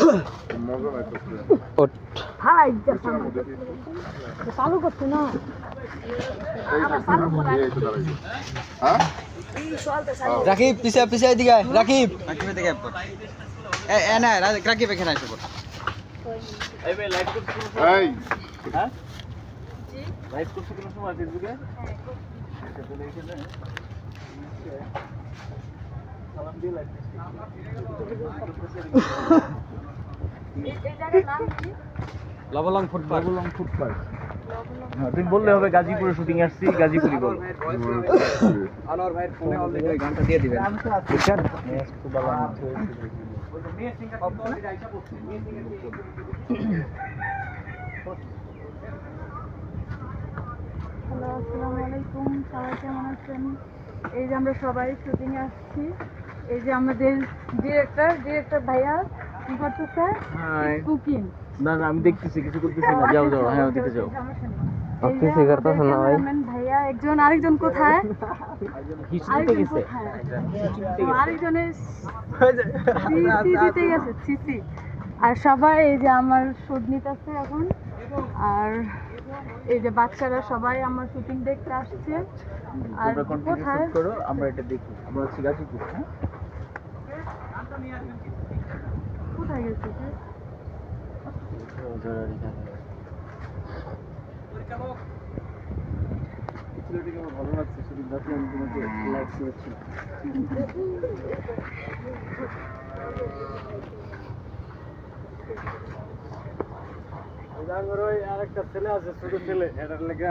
মজা নাই তো ওট হাই চালু করতে না হ্যাঁ রাকিব পিছে পিছে দিকে রাকিব রাকিব দিকে এ না রাকিব এখানে আসো এই ভাই লাইভ করতে এই হ্যাঁ জি লাইভ করতে কোন সময় ফেসবুকে সালাম দিয়ে লাইভ এই জায়গার নাম কি লবলং ফুটপাথ হ্যাঁ তুমি বললে হবে গাজীপুরে শুটিং আসছি গাজীপুরি বল আনোয়ার ভাইয়ের ফোনে অলরেডি ওই গানটা দিয়ে দিবেন বুঝছেন খুব ভালো মেয়ে সিঙ্গার অলরেডি আইসা বসছে মেয়ে সিঙ্গার হ্যালো আসসালামু আলাইকুম সবাই কেমন আছেন এই যে আমরা সবাই শুটিং এ আসছি এই যে আমাদের ডিরেক্টর ভাইয়া কি করতেছে কুকিং না না আমি দেখতেছি কিছু করতেছি না যাও যাও হ্যাঁ দেখতে যাও কিছু করতেছ না ভাই ভাইয়া একজন আরেকজন কোথায় হিস্ট্রিতে গেছে আরেকজনের সিসি দিতে গেছে সিসি আর সবাই এই যে আমার শুট নিতেছে এখন আর এই যে বাচ্চারা সবাই আমার শুটিং দেখতে আসছে আর কোথায় করো আমরা এটা দেখি আমরা হচ্ছে গাজীপুর হ্যাঁ কোথায় গেছে ভালো লাগছে শুধু যাতে আমি তোমাকে লাইক করেছি আরেকটা ছেলে আছে ছোট ছেলে এটার লেগা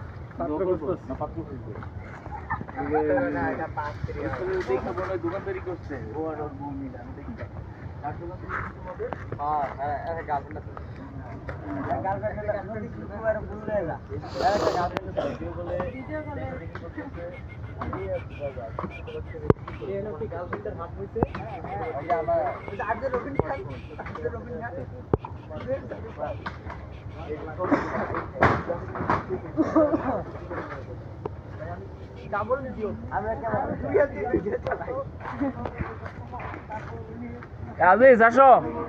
দোকানদারি করছে ও আর মিলে আমি দেখি ডাবল ভিডিও আমরা কেমন আজিজ আসো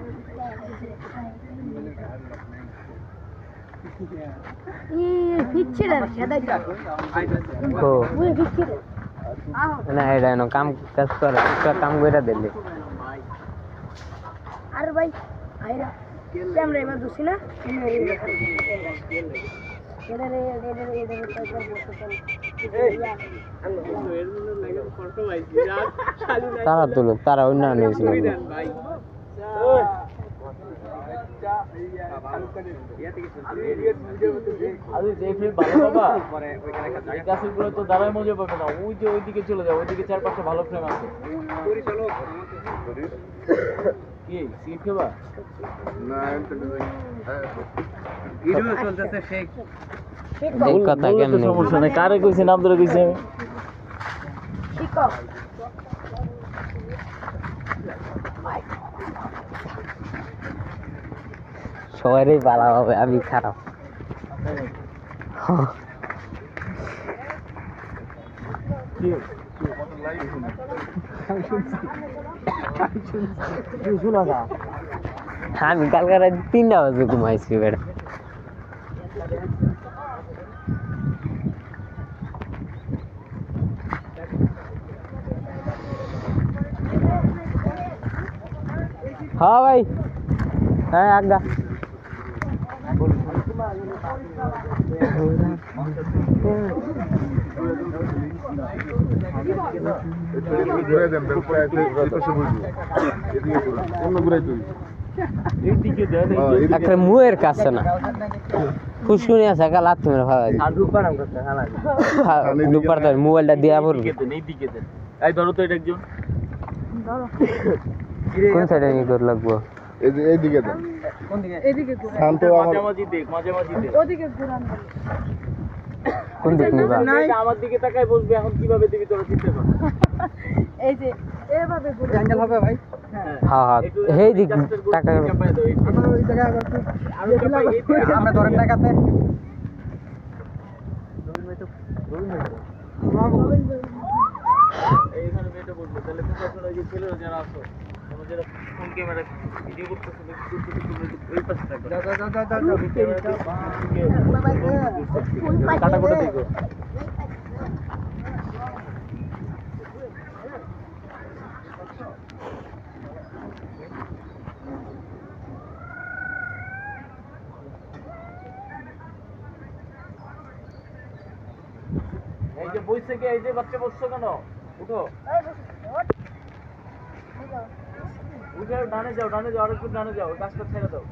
না এটা কাম কাজ করে কাম করে দিলে আরে ভাই আইরা ক্যামেরা এবার দুছি না তারা তুলুক তারা অন্যান্য হয়েছিল তো দাঁড়ায় মজা পাবে না ওই যে ওইদিকে চলে যাও ওইদিকে 4-5টা ভালো ফ্রেম আছে কি সিট খেবা না ভিডিও চলতেছে শেখ কথা কেমনে সমস্যা নাই কারে কইছি নাম ধরে কইছি আমি সবারই ভালো হবে আমি খারাপ আমি কালকে রাত 3টা বাজে ঘুমাইছি বেড়া हाँ भाई है आगा ঘুরে দেন অন্য ঘুরাই তুই একটা মুয়ের কাছে না খুশকুনি আছে কাল লাত মেরে ভালো দুপার ধর মোবাইলটা দিয়া পড়বি এই ধরো তো এটা একজন কোন সাইডে নিয়ে তোর লাগবো এইদিকে দেন কোন দিকে এদিকে ঘুরে শান্ত মাঝে মাঝে দেখ ওদিকে ঘুরান কোন দিক নিবা আমার দিকে তাকাই বসবে এখন কিভাবে দিবি তোরা চিন্তা কর এই যে এভাবে ঘুরে অ্যাঙ্গেল হবে ভাই হ্যাঁ হ্যাঁ এই দিক টাকা আমার ওই জায়গায় আবার আমরা ধরেন টাকাতে এইখানে মেয়েটা বলবো তাহলে তোমরা ওই যে ছেলেরা যারা আছো যারা ফোন ক্যামেরা ভিডিও করতেছে ওই পাশে থাকবে কাটা কোটা দেখো এই যে বই থেকে এই যে বাচ্চা বসছো কেন উঠো উঠে ডানে যাও আর একটু ডানে যাও গাছটা ছেড়ে দাও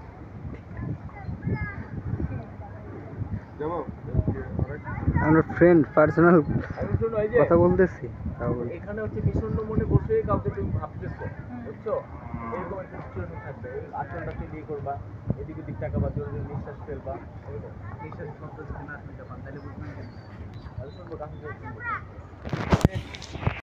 যাবো আমরা ফ্রেন্ড পার্সোনাল আমি শুনো এই যে কথা বলতেছি এখানে হচ্ছে বিষণ্ণ মনে বসে কাউকে তুমি ভাবতেছো বুঝছো এরকম একটা সিচুয়েশন থাকবে এই আচরণটাকে দিয়ে করবা এদিক ওদিক টাকা বা জোরে জোরে নিঃশ্বাস ফেলবা এরকম নিঃশ্বাস সন্তোষ না আসলে তাহলে বুঝবেন তাহলে শুনবো কাছে